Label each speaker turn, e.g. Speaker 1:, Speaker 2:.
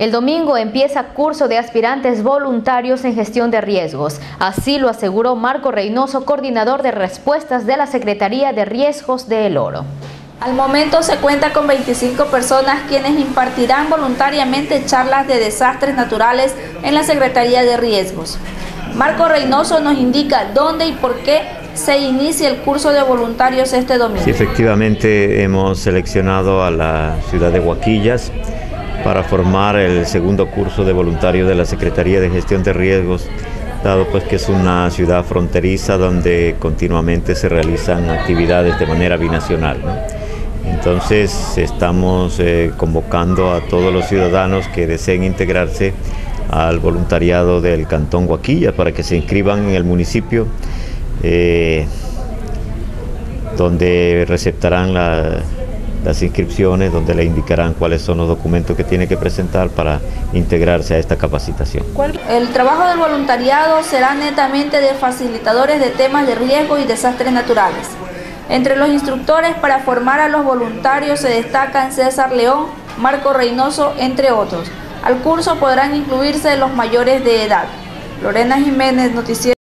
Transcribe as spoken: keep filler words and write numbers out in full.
Speaker 1: El domingo empieza curso de aspirantes voluntarios en gestión de riesgos. Así lo aseguró Marco Reynoso, coordinador de respuestas de la Secretaría de Riesgos de El Oro.
Speaker 2: Al momento se cuenta con veinticinco personas quienes impartirán voluntariamente charlas de desastres naturales en la Secretaría de Riesgos. Marco Reynoso nos indica dónde y por qué se inicia el curso de voluntarios este domingo.
Speaker 3: Sí, efectivamente hemos seleccionado a la ciudad de Huaquillas para formar el segundo curso de voluntarios de la Secretaría de Gestión de Riesgos, dado pues que es una ciudad fronteriza donde continuamente se realizan actividades de manera binacional, ¿no? Entonces estamos eh, convocando a todos los ciudadanos que deseen integrarse al voluntariado del Cantón Huaquillas para que se inscriban en el municipio, eh, donde receptarán la, las inscripciones, donde le indicarán cuáles son los documentos que tiene que presentar para integrarse a esta capacitación.
Speaker 2: El trabajo del voluntariado será netamente de facilitadores de temas de riesgo y desastres naturales. Entre los instructores para formar a los voluntarios se destacan César León, Marco Reynoso, entre otros. Al curso podrán incluirse los mayores de edad. Lorena Jiménez, Noticiero.